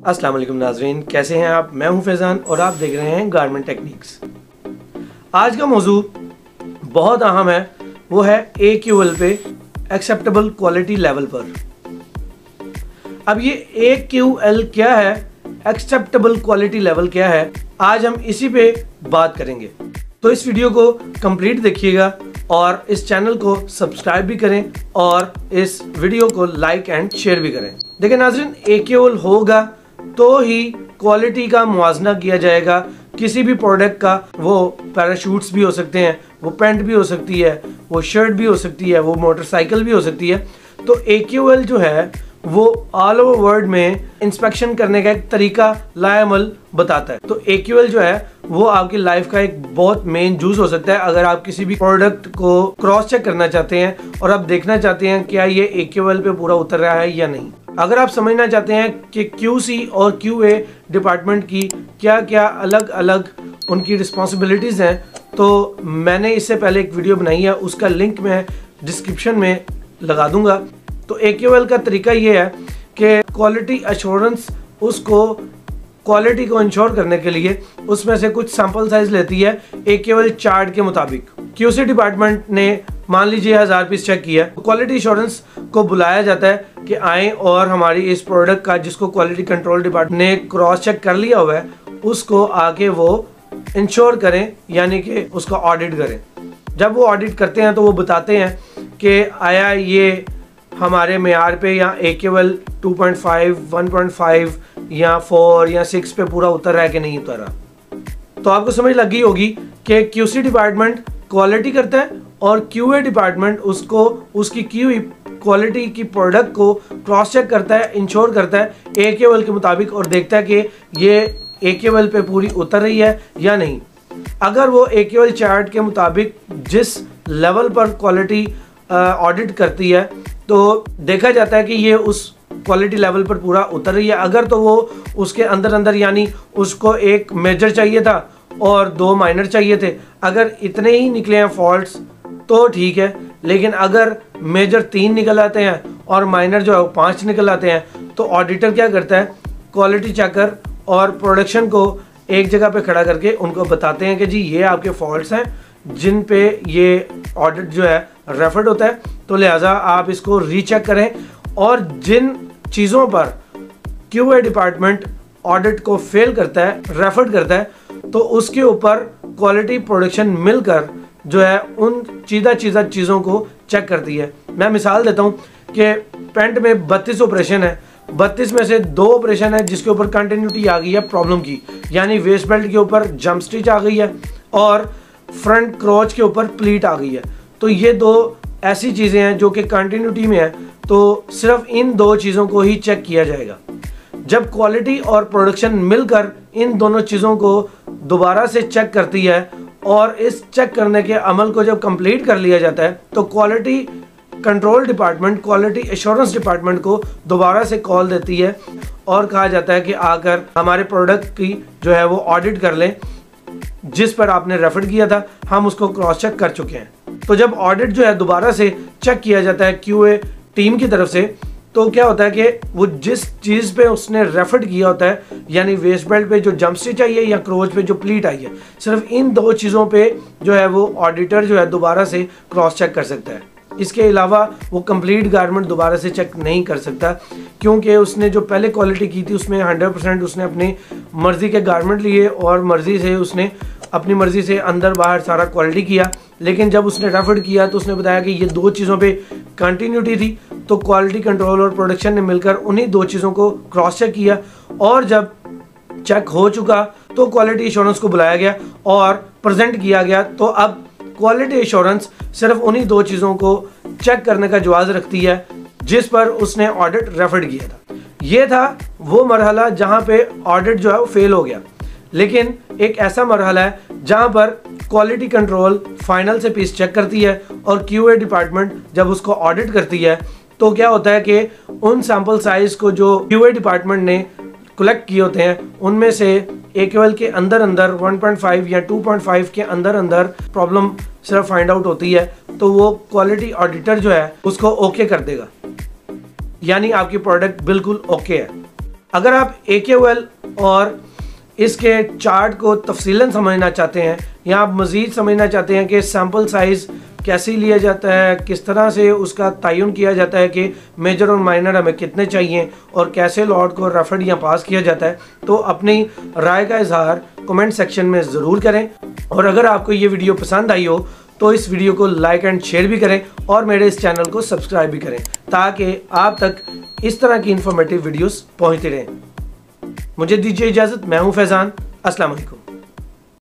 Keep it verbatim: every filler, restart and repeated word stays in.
अस्सलाम वालेकुम नाज़रीन, कैसे हैं आप। मैं हूं फैज़ान और आप देख रहे हैं गारमेंट टेक्निक्स। आज का मौजू बहुत अहम है, वो है ए क्यू एल पे एक्सेप्टेबल क्वालिटी लेवल पर। अब ये ए क्यू एल क्या है, एक्सेप्टेबल क्वालिटी लेवल क्या है, आज हम इसी पे बात करेंगे। तो इस वीडियो को कंप्लीट देखिएगा और इस चैनल को सब्सक्राइब भी करें और इस वीडियो को लाइक एंड शेयर भी करें। देखिए नाज़रीन, ए क्यू एल होगा तो ही क्वालिटी का मुआवजा किया जाएगा किसी भी प्रोडक्ट का। वो पैराशूट्स भी हो सकते हैं, वो पैंट भी हो सकती है, वो शर्ट भी हो सकती है, वो मोटरसाइकिल भी हो सकती है। तो ए क्यू एल जो है वो ऑल ओवर वर्ल्ड में इंस्पेक्शन करने का एक तरीका लाएमल बताता है। तो ए क्यू एल जो है वो आपकी लाइफ का एक बहुत मेन जूस हो सकता है। अगर आप किसी भी प्रोडक्ट को क्रॉस चेक करना चाहते हैं और आप देखना चाहते हैं क्या ये ए क्यू एल पे पूरा उतर रहा है या नहीं, अगर आप समझना चाहते हैं कि क्यू सी और क्यू ए डिपार्टमेंट की क्या क्या अलग अलग उनकी रिस्पॉन्सिबिलिटीज़ हैं, तो मैंने इससे पहले एक वीडियो बनाई है, उसका लिंक मैं डिस्क्रिप्शन में लगा दूंगा। तो ए क्यू एल का तरीका ये है कि क्वालिटी एश्योरेंस उसको क्वालिटी को इंश्योर करने के लिए उसमें से कुछ सैंपल साइज लेती है ए क्यू एल चार्ट के मुताबिक। क्यू सी डिपार्टमेंट ने मान लीजिए हजार पीस चेक किया, क्वालिटी एश्योरेंस को बुलाया जाता है कि आए और हमारी इस प्रोडक्ट का जिसको क्वालिटी कंट्रोल डिपार्टमेंट ने क्रॉस चेक कर लिया हुआ है उसको आके वो इंश्योर करें, यानी कि उसका ऑडिट करें। जब वो ऑडिट करते हैं तो वो बताते हैं कि आया ये हमारे मेयार पे या A Q L two point five, one point five या फोर या सिक्स पे पूरा उतर रहा है कि नहीं उतर रहा। तो आपको समझ लगी होगी कि क्यू सी डिपार्टमेंट क्वालिटी करता है और क्यू ए डिपार्टमेंट उसको उसकी क्यू क्वालिटी की प्रोडक्ट को क्रॉस चेक करता है, इंश्योर करता है ए क्यू एल के मुताबिक और देखता है कि ये ए क्यू एल पे पूरी उतर रही है या नहीं। अगर वो ए क्यू एल चार्ट के मुताबिक जिस लेवल पर क्वालिटी ऑडिट करती है तो देखा जाता है कि ये उस क्वालिटी लेवल पर पूरा उतर रही है। अगर तो वो उसके अंदर अंदर यानी उसको एक मेजर चाहिए था और दो माइनर चाहिए थे, अगर इतने ही निकले हैं फॉल्ट्स तो ठीक है, लेकिन अगर मेजर तीन निकल आते हैं और माइनर जो है वो पाँच निकल आते हैं तो ऑडिटर क्या करता है, क्वालिटी चेकर और प्रोडक्शन को एक जगह पे खड़ा करके उनको बताते हैं कि जी ये आपके फॉल्ट्स हैं जिन पे ये ऑडिट जो है रेफर्ड होता है, तो लिहाजा आप इसको रीचेक करें। और जिन चीज़ों पर क्यू ए डिपार्टमेंट ऑडिट को फेल करता है, रेफर्ड करता है, तो उसके ऊपर क्वालिटी प्रोडक्शन मिलकर जो है उन चीज़ा चीज़ा चीज़ों को चेक करती है। मैं मिसाल देता हूँ कि पेंट में बत्तीस ऑपरेशन है, बत्तीस में से दो ऑपरेशन है जिसके ऊपर कंटिन्यूटी आ गई है प्रॉब्लम की, यानी वेस्ट बेल्ट के ऊपर जंप स्टिच आ गई है और फ्रंट क्रोच के ऊपर प्लीट आ गई है। तो ये दो ऐसी चीज़ें हैं जो कि कंटिन्यूटी में है, तो सिर्फ इन दो चीज़ों को ही चेक किया जाएगा। जब क्वालिटी और प्रोडक्शन मिलकर इन दोनों चीज़ों को दोबारा से चेक करती है और इस चेक करने के अमल को जब कंप्लीट कर लिया जाता है तो quality control department quality assurance department को दोबारा से कॉल देती है और कहा जाता है कि आकर हमारे प्रोडक्ट की जो है वो ऑडिट कर लें, जिस पर आपने रेफर किया था हम उसको क्रॉस चेक कर चुके हैं। तो जब ऑडिट जो है दोबारा से चेक किया जाता है क्यू ए टीम की तरफ से, तो क्या होता है कि वो जिस चीज़ पे उसने रेफर किया होता है, यानी वेस्ट बेल्ट पे जो जंप स्टिच आई है या क्रोच पे जो प्लीट आई है, सिर्फ इन दो चीज़ों पे जो है वो ऑडिटर जो है दोबारा से क्रॉस चेक कर सकता है। इसके अलावा वो कंप्लीट गारमेंट दोबारा से चेक नहीं कर सकता, क्योंकि उसने जो पहले क्वालिटी की थी उसमें हंड्रेड परसेंट उसने अपनी मर्ज़ी के गारमेंट लिए और मर्ज़ी से उसने अपनी मर्ज़ी से अंदर बाहर सारा क्वालिटी किया। लेकिन जब उसने रेफर किया तो उसने बताया कि ये दो चीज़ों पे कंटिन्यूटी थी, तो क्वालिटी कंट्रोल और प्रोडक्शन ने मिलकर उन्हीं दो चीज़ों को क्रॉस चेक किया और जब चेक हो चुका तो क्वालिटी एश्योरेंस को बुलाया गया और प्रेजेंट किया गया। तो अब क्वालिटी एश्योरेंस सिर्फ उन्हीं दो चीज़ों को चेक करने का जवाब रखती है जिस पर उसने ऑडिट रेफर किया था। ये था वो मरहला जहाँ पे ऑडिट जो है वो फेल हो गया। लेकिन एक ऐसा मरहला है जहाँ पर क्वालिटी कंट्रोल फाइनल से पीस चेक करती है और क्यू ए डिपार्टमेंट जब उसको ऑडिट करती है तो क्या होता है कि उन सैंपल साइज को जो क्यू ए डिपार्टमेंट ने कलेक्ट किए होते हैं उनमें से ए क्यू एल के अंदर अंदर वन पॉइंट फाइव या टू पॉइंट फाइव के अंदर अंदर प्रॉब्लम सिर्फ फाइंड आउट होती है, तो वो क्वालिटी ऑडिटर जो है उसको ओके कर देगा, यानी आपकी प्रोडक्ट बिल्कुल ओके है। अगर आप ए क्यू एल और इसके चार्ट को तफसीलन समझना चाहते हैं या आप मज़ीद समझना चाहते हैं कि सैम्पल साइज़ कैसे लिया जाता है, किस तरह से उसका तयन किया जाता है कि मेजर और माइनर हमें कितने चाहिए और कैसे लॉट को रफड़ या पास किया जाता है, तो अपनी राय का इजहार कमेंट सेक्शन में ज़रूर करें। और अगर आपको ये वीडियो पसंद आई हो तो इस वीडियो को लाइक एंड शेयर भी करें और मेरे इस चैनल को सब्सक्राइब भी करें ताकि आप तक इस तरह की इंफॉर्मेटिव वीडियोस पहुंचती रहें। मुझे दीजिए इजाज़त, मैं हूं फैज़ान। अस्सलाम वालेकुम।